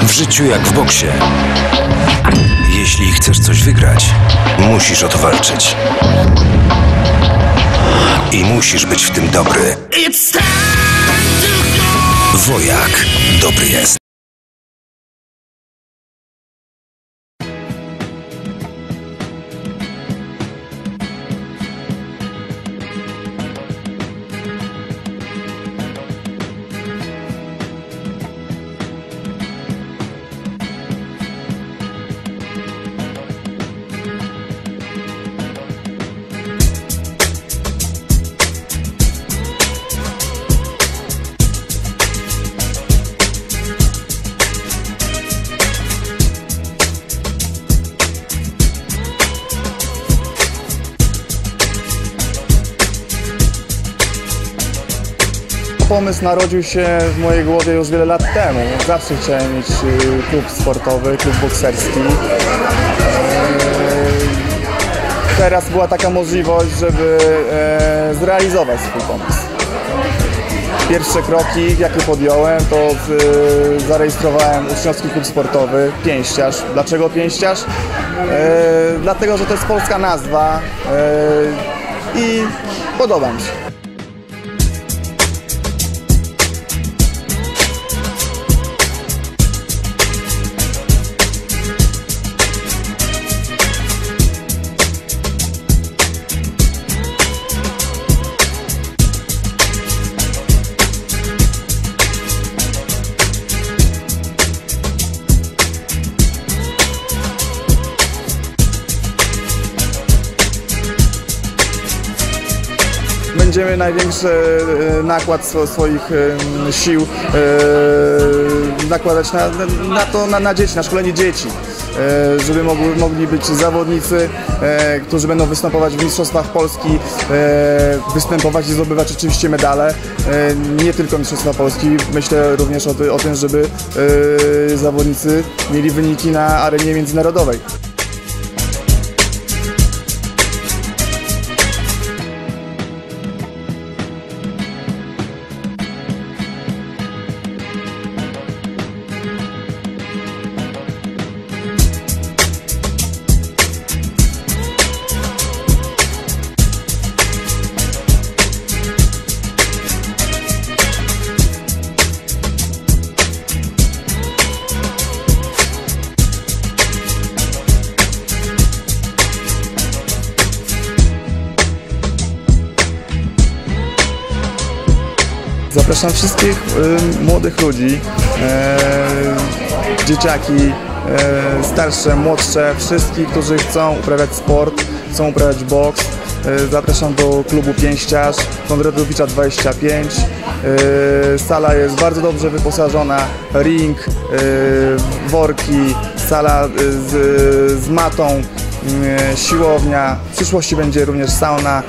W życiu jak w boksie. Jeśli chcesz coś wygrać, musisz o to walczyć. I musisz być w tym dobry. Wojak dobry jest. Pomysł narodził się w mojej głowie już wiele lat temu. Zawsze chciałem mieć klub sportowy, klub bokserski. Teraz była taka możliwość, żeby zrealizować swój pomysł. Pierwsze kroki, jakie podjąłem, to zarejestrowałem uczniowski klub sportowy Pięściarz. Dlaczego Pięściarz? Dlatego, że to jest polska nazwa i podoba mi się. Będziemy największy nakład swoich sił nakładać na dzieci, na szkolenie dzieci, żeby mogli być zawodnicy, którzy będą występować w Mistrzostwach Polski, występować i zdobywać oczywiście medale, nie tylko Mistrzostwa Polski. Myślę również o tym, żeby zawodnicy mieli wyniki na arenie międzynarodowej. Zapraszam wszystkich młodych ludzi, dzieciaki, starsze, młodsze, wszystkich, którzy chcą uprawiać sport, chcą uprawiać boks. Zapraszam do klubu Pięściarz, Konradowicza 25. Sala jest bardzo dobrze wyposażona, ring, worki, sala z matą, siłownia, w przyszłości będzie również sauna.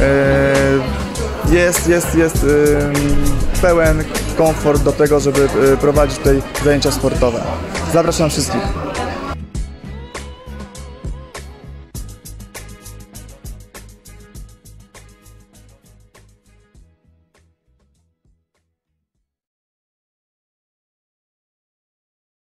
Jest pełen komfort do tego, żeby prowadzić tutaj zajęcia sportowe. Zapraszam wszystkich.